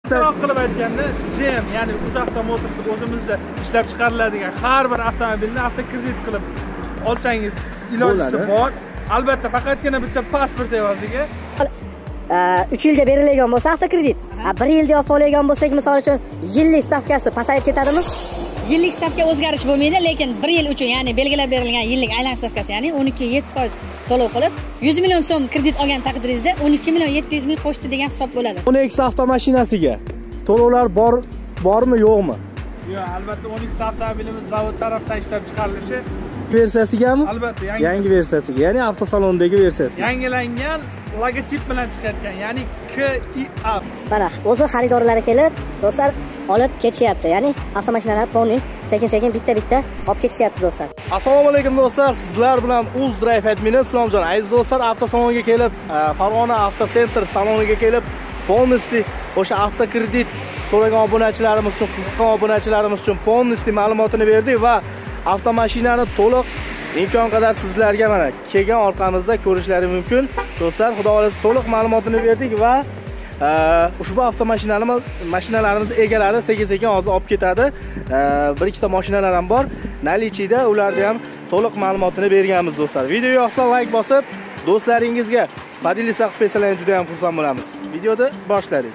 Qisqaroq qilib aytganda, GM, ya'ni UzAvto Motors o'zimizda ishlab chiqariladigan har bir avtomobilni avtokredit qilib olsangiz ilojisi bor. Albatta, faqatgina bitta pasport evaziga 3 yilga beriladigan bo'lsa avtokredit, 1 yilga olib oladigan bo'lsak, misol uchun yillik stavkasi pasayib ketadimi? Yillik stavka o'zgarish bo'lmaydi, lekin 1 yil uchun, ya'ni belgilab berilgan yillik aylanish stavkasi, ya'ni 12.7% to'lov qilib 100 million so'm kredit olgan taqdiringizda 12.700.000 qo'shdi degan hisob bo'ladi. Onyx avtomashinasiga to'lovlar bormi, yo'qmi? Yo'q, albatta Onyx avtomobilimiz zavod tarafdan ishlab chiqarilishi versiyasigami? Albatta, yangi versiyasiga, ya'ni avtosalondagi versiyasi. Yangilangan logotip bilan chiqayotgan, ya'ni KIF. Mana o'zi xaridorlar kelib, do'stlar olib ketishyapti. Ya'ni avtomashinalar poni sekin-sekin bitta-bitta olib ketishyapti do'stlar. Assalomu alaykum do'stlar. Sizlar bilan UzDrive admini Islomjon. Aziz do'stlar, avtosalonga kelib, Farg'ona Avto Center saloniga kelib, polnosti o'sha avtokredit so'ragan obunachilarimiz uchun, qiziqqan obunachilarimiz uchun polnosti ma'lumotini berdik va avtomashinani to'liq imkon qadar sizlarga mana kelgan orqamizda ko'rishlari mumkin. Do'stlar, xudo xolasa to'liq ma'lumotini berdik va ushbu mashinalarimiz egalari sekin-sekin hozir olib ketadi. Bir ikkita mashinalar ham bor. Nalichida ularga ham to'liq ma'lumotini berganmiz do'stlar. Video yoqsa like bosib, do'stlaringizga podelish qilib qo'ysangiz juda ham xursand bo'lamiz. Videoni boshladik.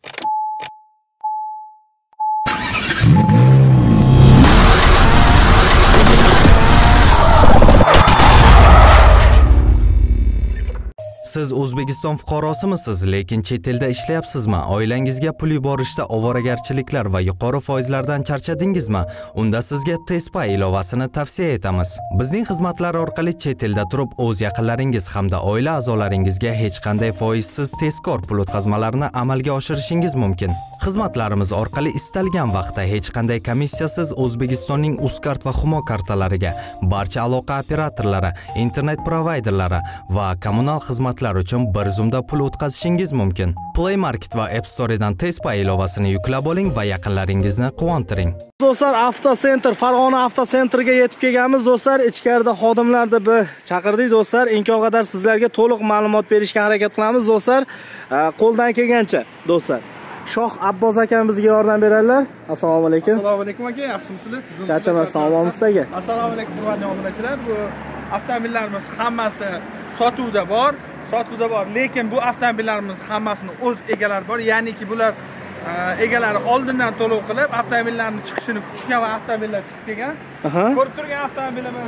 Siz O'zbekiston fuqarosimisiz, lekin chet elda ishlayapsizmi? Oilangizga pul yuborishda ovoragarchiliklar va yuqori foizlardan charchadingizmi? Unda sizga Tezpay ilovasini tavsiya etamiz. Bizning xizmatlar orqali chet elda turib o'z yaqinlaringiz hamda oila a'zolaringizga hech qanday foizsiz tezkor pul o'tkazmalarini amalga oshirishingiz mumkin. Xizmatlarimiz orqali istalgan vaqtda hech qanday komissiyasiz O'zbekistonning Uzkart va Humo kartalariga, barcha aloqa operatorlari, internet provayderlari va kommunal xizmatlar uchun bir zumda pul o'tkazishingiz mumkin. Play Market va App Store'dan Tezpay ilovasini yuklab oling va yaqinlaringizni quvontiring. Do'stlar, Avto Center, Farg'ona Avto Centerga yetib kelganmiz do'stlar. Ichkarida xodimlarni chaqirdik do'stlar. Imkon qadar sizlarga to'liq ma'lumot berishga harakat qilamiz do'stlar. Qo'ldan kelgancha do'stlar. Shoh Abbos akam bizga yordam beradilar. Assalomu alaykum. Assalomu alaykum aka, yaxshimisizlar? Charchamasdan omonmisiz aka? Assalomu alaykum hurmatli obunachilar. Bu avtomobillarimiz hammasi sotuvda bor, lekin bu avtomobillarimiz hammasini o'z egalari bor. Ya'niki bular egalari oldindan to'lov qilib, avtomobillarning chiqishini kutishgan va avtomobillar chiqib kelgan. Ko'rib turgan avtomobilimiz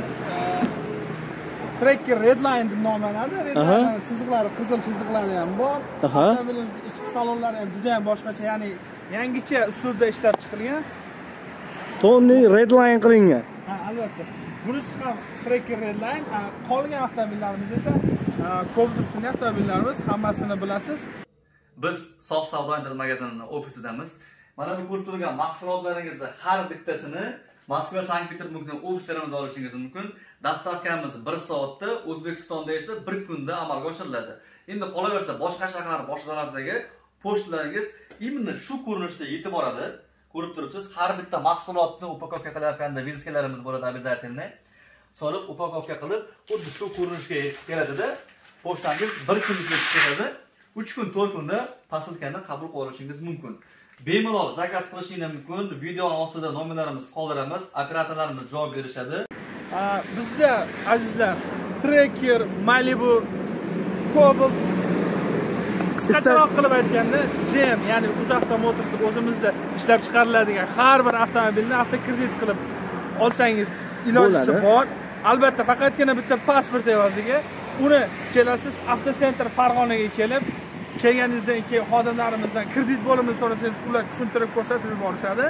Tracker Redline deb nomlanadi. Redline chiziqlari, qizil chiziqlari ham bor. Avtomobilimiz ichki salonlari ham juda ham boshqacha, ya'ni yangicha uslubda ishlab chiqilgan. Tony Redline qilingan. Ha, albatta. Bunisi ham Tracker Redline, qolgan avtomobillarimiz esa Cobblestone avtomobillarimiz, hammasini bilasiz. Biz Sof savdo internet magazinining ofisidamiz. Mana bu ko'rib turgan mahsulotlaringizning har bittasini Moskva, Sankt-Peterburgdan ofislarimizda olishingiz mumkin. Dastavkamiz 1 soatda, O'zbekistonda esa 1 kunda amalga oshiriladi. Endi qolaversa boshqa shahar boshqalardagi pochtalaringiz imенно shu ko'rinishda yetib boradi. Ko'rib turibsiz, har bitta mahsulotni upakovka qilayotganda vizitkalarimiz bo'ladi обязательно. Solib upakovka qilib, xuddi shu ko'rinishga yetib keladi-da, pochtangiz 1 kunda yetib keladi. 3 kun, 4 kunda posilkani qabul qilib olishingiz mumkin. Bemalol zakaz qilishingiz mumkin. Videoning ostida nomerlarimiz qoldiramiz, operatorlarimiz javob berishadi. Bizda azizlar Tracker, Malibu, Cobalt, qisqacharoq qilib aytganda GM, ya'ni UzAvto Motors o'zimizda ishlab chiqariladigan har bir avtomobilni avtokredit qilib olsangiz ilojisi bor. Albatta, faqatgina bitta pasport evaziga uni kelasiz Avto Center Farg'onaga kelganingizdan keyin xodimlarimizdan kredit bo'limini so'rasangiz, ular tushuntirib ko'rsatib yuborishadi.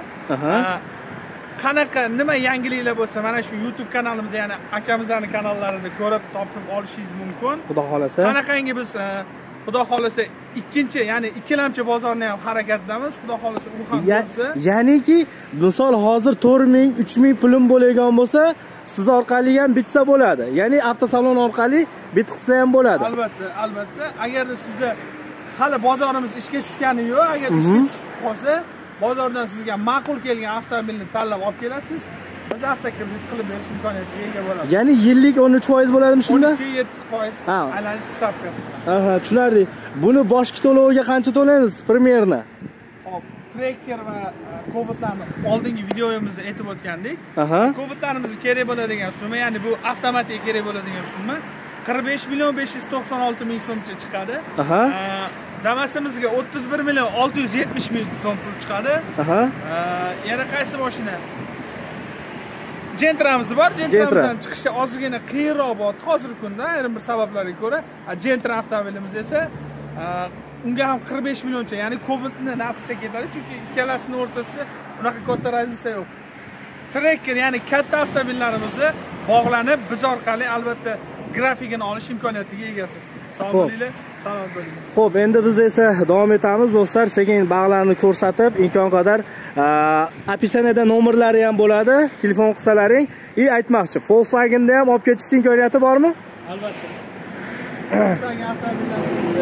Qanaqa nima yangiliklar bo'lsa, mana shu YouTube kanalimiz, ya'ni akamizning kanallarida ko'rib topib olishingiz mumkin. Xudo xolasa. Qanaqangi biz Xudo xolasa ikkinchi, ya'ni ikkilamchi bozorni ham harakatdamiz. Xudo xolasa u ham bo'lsa. Ya'niki, misol hozir 4000, 3000 pulim bo'lgan bo'lsa, siz orqali ham bitsa bo'ladi. Ya'ni avtosalon orqali bitqisa ham bo'ladi. Albatta. Agarda sizda hali bozorimiz ishga tushgani yo'q, agar ishga tushib qolsa, bozordan sizga ma'qul kelgan avtomobilni tanlab olib kelasiz. Biz avtokredit qilib berish imkoniyatiga ega bo'lamiz. Ya'ni yillik 13% bo'ladimi shunda? 12.7% aylanish stavkasi. Tushunarli. Buni boshqa to'loviga qancha to'laymiz primerni? Hop, Tracker va Cobaltlarni oldingi videomizda aytib o'tgandik. Cobaltlarimizga kerak bo'ladigan summa, ya'ni bu avtomatik kerak bo'ladigan summa 45 million 596 ming so'mcha chiqadi. Damasimizga 31 million 670 ming so'm pul chiqadi. Yana qaysi mashina? Gentra'miz bor. Gentra'mizdan chiqishi ozgina qiyinroq bo'ldi hozirgi kunda ayrim bir sabablarga ko'ra. Gentra avtomobilimiz esa unga ham 45 millioncha, ya'ni Cobaltni narxicha ketadi, chunki ikkalasini o'rtasida unaqa katta razilsa yo'q. Tracker, ya'ni katta avtomobillarimizni bog'lanib, biz orqali albatta grafikini olish imkoniyatiga egasiz. Sog' bo'linglar, salomat bo'ling. Xo'p, endi biz esa davom etamiz do'stlar. Sekin bog'larni ko'rsatib, imkon qadar opisaniyada nomerlari ham bo'ladi, telefon qilsalaring. Aytmoqchi, Volkswagen'da ham olib ketishning imkoniyati bormi? Albatta. Volkswagen avtomobillarimizda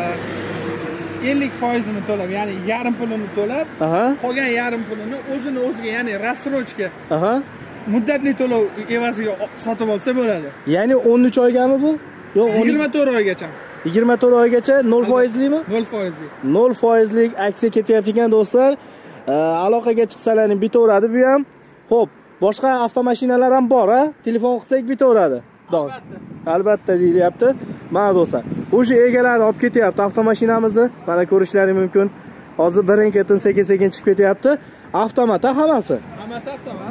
50% to'lab, ya'ni yarim pulini to'lab, qolgan yarim pulini o'ziga, ya'ni rassrochka muddatli to'lov evaziga sotib olsa bo'ladi. Ya'ni 13 oygami bu? Yo'q, 24 oygacha. 24 oygacha 0%likmi? 0%lik. 0%lik aksiya ketyapti ekan do'stlar. Aloqaga chiqsalaring bitaveradi bu ham. Xo'p, boshqa avtomashinalar ham bor, ha? Telefon qilsak bitaveradi. Albatta deyilyapti. Mana do'stlar, o'sha egalari olib ketyapti avtomashinamizni. Mana ko'rishlaring mumkin. Hozir birin-ketin sekin-sekin chiqib ketyapti. Avtomat hammasi. Hammasi avtomat.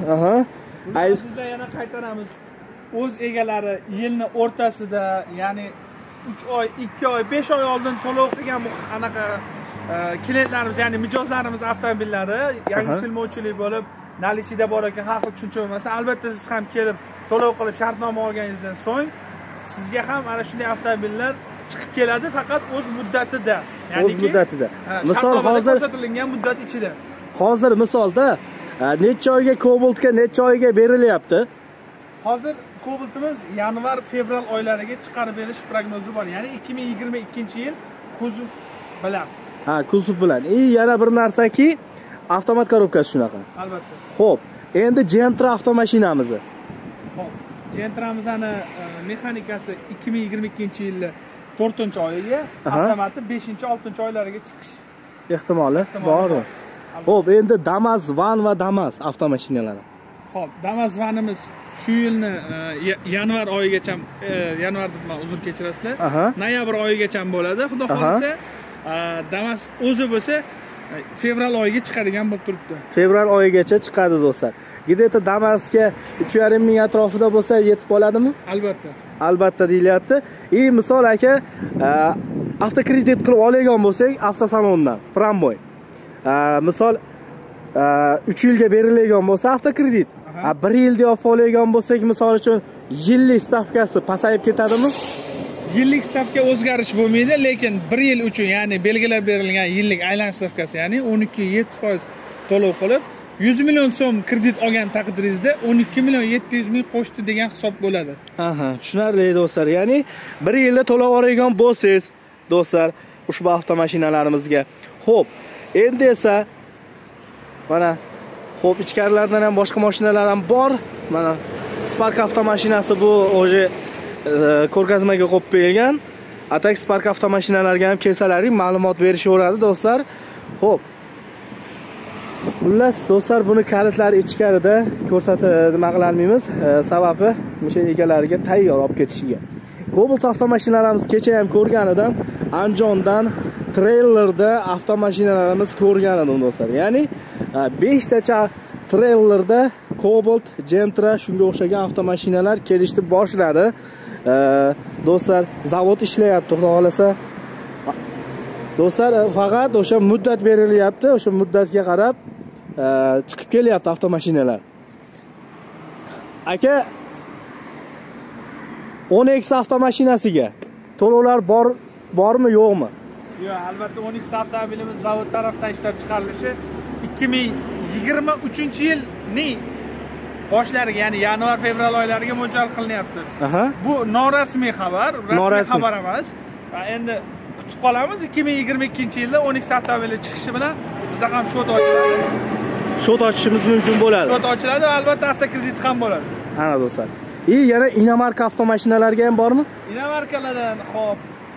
Sizlar yana qaytaramiz. O'z egalari yilni o'rtasida, ya'ni 3 oy, 2 oy, 5 oy oldin to'lov qilgan anaqa klientlarimiz, ya'ni mijozlarimiz avtomobillari yangi silmovchilik bo'lib, nalichida bor ekan, xalq tushuncha bo'lmasa, albatta siz ham kelib to'lov qilib shartnoma olganingizdan so'ng sizga ham ana shunday avtomobillar chiqib keladi, faqat o'z muddatida. Ya'ni o'z muddatida. Misol hozir ko'rsatilgan muddat ichida. Hozir misolda necha oyga Cobaltga necha oyga berilyapti? Hozir Cobaltimiz yanvar-fevral oylariga chiqarib berish prognozi bor. Ya'ni 2022-yil kuzov bilan. Kuzov bilan. Yana bir narsaki, avtomat korobkasi shunaqa. Albatta. Xo'p, endi Gentra avtomashinamiz. Xo'p, Gentra'mizning mexanikasi 2022-yilda 4-oyiga, avtomati 5-6 oylariga chiqish ehtimoli bormi? Xo'p, endi Damas Van va Damas avtomashinalari. Xo'p, Damas Vanimiz shu yilni yanvar oyigacha, yanvar deb uzr kechirasizlar. Noyabr oyigacha bo'ladi. Xudo xolisa, Damas o'zi bo'lsa fevral oyiga chiqadigan bo'lib turibdi. Fevral oyigacha chiqadi do'stlar. Gideta Damasga 3,5 ming atrofida bo'lsa yetib qoladimi? Albatta. Albatta deyilyapti. Misol aka, avtokredit qilib olgan bo'lsak, avtosalondan, Pramboy. Misol 3 yilga berilgan bo'lsa avtokredit, 1 yilda olib bo'lsak, misol uchun yillik stavkasi pasayib ketadimi? Yillik stavka o'zgarish bo'lmaydi, lekin 1 yil uchun, ya'ni belgilab berilgan yillik aylanish stavkasi, ya'ni 12,7% to'lov qilib 100 million so'm kredit olgan taqdiringizda 12 million 700 ming qo'shdi degan hisob bo'ladi. Tushunarli do'stlar. Ya'ni 1 yilda to'lov olgan bo'lsangiz, do'stlar, ushbu avtomashinalarımizga. Xo'p, endi esa mana ichkarilardan ham boshqa mashinalar ham bor. Mana Spark avtomashinasi bu o'zi ko'rgazmaga qo'yib qo'yilgan. Atak Spark avtomashinalarga ham kelsalaring ma'lumot berishaveradi do'stlar. Xo'p. Xullas do'stlar, buni kalitlari ichkarida ko'rsatib nima qila olmaymiz, sababi o'sha egalariga tayyor olib ketishiga. Cobalt avtomashinalarimiz kecha ham ko'rgan edim, Andijondan treylerda avtomashinalarimiz ko'rgan edim do'stlar. Ya'ni 5 tacha treylerda Cobalt, Gentra shunga o'xshagan avtomashinalar kelishni boshladi. Do'stlar, zavod ishlayapti, xudo xolasa. Do'stlar, faqat o'sha muddat berilyapti, o'sha muddatga qarab chiqib kelyapti avtomashinalar. Aka, 10X avtomashinasiga to'lovlar bormi, yo'qmi? Yo'q, albatta 10X avtomobilimiz zavod tarafdan ishlab chiqarilishi 2023-yilning boshlariga, ya'ni yanvar-fevral oylariga mo'ljal qilinyapti. Bu norasmiy xabar, rasmiy xabar emas. Endi kutib qolamiz, 2022-yilda 10X avtomobili chiqishi bilan biz ham shot ochiladi. Shot ochishimiz mumkin bo'ladi. Shot ochiladi va albatta avtokredit ham bo'ladi. Ana do'stlar. Yana inomarka avtomashinalarga ham bormi? Inomarkalardan, xo'p.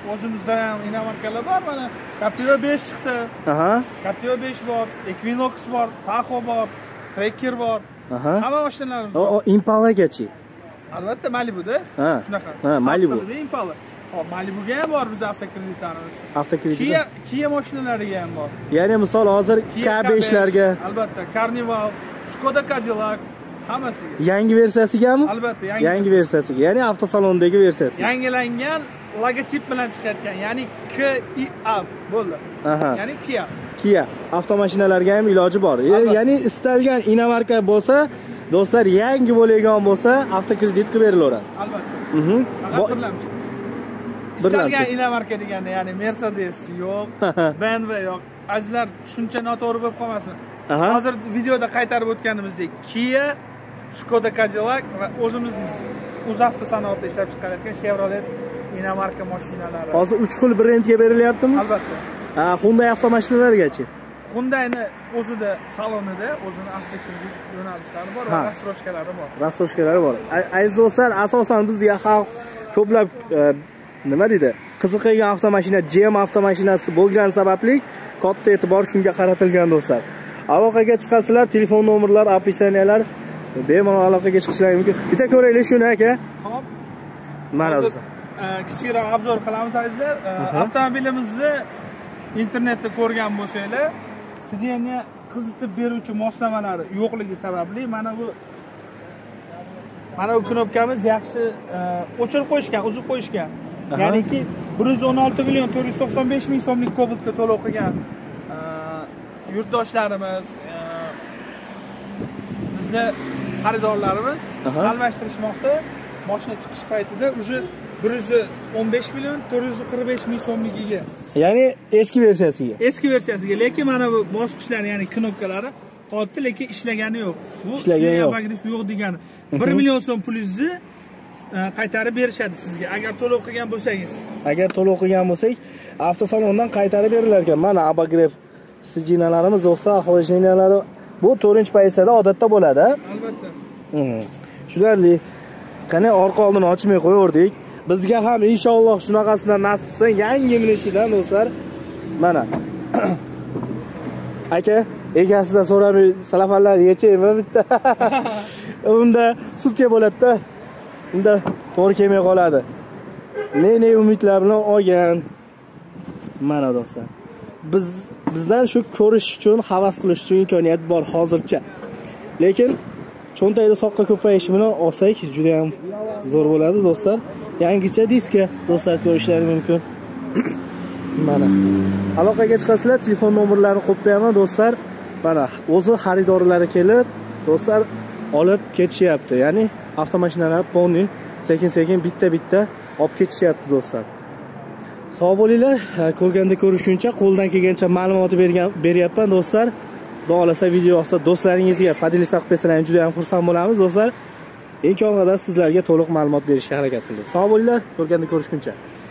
o'zimizda ham inomarkalar bor. Mana Captiva 5 chiqdi. Aha. Captiva 5 bor, Equinox bor, Tahoe bor, Tracker bor. Hamma mashinalarimiz bor. Impalagachi. Albatta Malibuda. Shunaqa. Ha, Malibu. Impala. Hop, Malibuga ham bor bizning avtokreditlarimiz. Avtokredit. Kia mashinalariga ham bor. Ya'ni misol hozir K5larga, albatta, Carnival, Skoda Cadillac hammasiga. Yangi versiyasigami? Albatta, yangi versiyasiga. Ya'ni avtosalondagi versiyasi. Yangilangan logotip bilan chiqayotgan, ya'ni KIA bo'ldi. Ya'ni Kia. Avtomashinalarga ham iloji bor. Ya'ni istalgan inomarka bo'lsa, do'stlar, yangi bo'lgan bo'lsa, avtokredit qilib berilaveradi. Albatta. Istalgan inomarka deganda, ya'ni Mercedes yo'q, BMW yo'q. Azizlar, tushuncha noto'g'ri bo'lib qolmasin. Hozir videoda qaytarib o'tganimizdek, Kia, Skoda Cadillac va o'zimizning UzAvto sanoatida ishlab chiqarayotgan Chevrolet inomarka mashinalari. Hozir 3 xil brendga berilyaptimi? Albatta. Hyundai avtomashinalargachi. Hyundai'ni o'zida salonida o'zini avtokredit yo'nalishlari bor va rassrochkalari bor. Rassrochkalari bor. Aziz do'stlar, asosan bizga xalq ko'plab nima deydi? Qiziqgan avtomashina GM avtomashinasi bo'lgani sababli katta e'tibor shunga qaratilgan do'stlar. Aloqaga chiqasizlar, telefon nomerlar, opsiyalar bemalol aloqaga chiqishingiz mumkin. Bitta ko'raylik shuni aka. Xo'p. Mana do'stlar. Kichikroq obzor qilamiz azizlar. Avtomobilimizni internetda ko'rgan bo'lsanglar, sidenga qizitib beruvchi moslamalari yo'qligi sababli mana bu knopkamiz yaxshi o'chirib qo'yishgan, uzib qo'yishgan. Ya'niki 116 million 495 ming so'mlik Cobaltga to'lov qilgan yurtdoshlarimiz, bizning xaridorlarimiz almashtirishmoqda. Mashina chiqish paytida уже 115 million 445 ming so'mligiga. Ya'ni eski versiyasiga. Lekin mana bu bosqichlar, ya'ni knopkalari qolibdi, lekin ishlagani yo'q. Bu abagrif yo'q degani. 1 million so'm pulingizni qaytarib berishadi sizga agar to'lov qilgan bo'lsangiz. Agar to'lov qilgan bo'lsak, avtosalondan qaytarib berilar ekan. Mana abagrif sijinalarimiz, do'stlar, xolojinalari bu 4-pozitsiyada odatda bo'ladi. Albatta. Shularli. Qani orqa oldini ochmay qo'yaverdik. Bizga ham inshaalloh shunaqasidan nasib qilsa, yangi minishidan do'stlar. Mana. Aka, egasidan so'ramay salafanlar yechaymi bitta. Unda sutga bo'ladi-da. Unda to'g'ri kelmay qoladi. Ne umidlar bilan olgan. Mana do'stlar. Bizdan shu ko'rish uchun, havas qilish uchun imkoniyat bor hozircha. Lekin cho'ntagida soqqa ko'payishi bilan olsak juda ham zo'r bo'ladi do'stlar. Yangicha diska do'stlar ko'rishlari mumkin. Mana. Aloqaga chiqasizlar, telefon nomerlarini qo'yib qo'yaman do'stlar. Mana o'zi xaridorlari kelib, do'stlar olib ketishyapti. Ya'ni avtomashinalar ponni sekin-sekin bitta olib ketishyapti do'stlar. Sog' bo'linglar. Ko'rganda ko'rishguncha qo'ldan kelgancha ma'lumot beryapman do'stlar. Xudo xolasa video yoqsa do'stlaringizga foydalansa qilib bersangiz juda ham xursand bo'lamiz do'stlar. Imkon qadar sizlarga to'liq ma'lumot berishga harakat qildik. Sog' bo'linglar. Ko'rganda ko'rishguncha.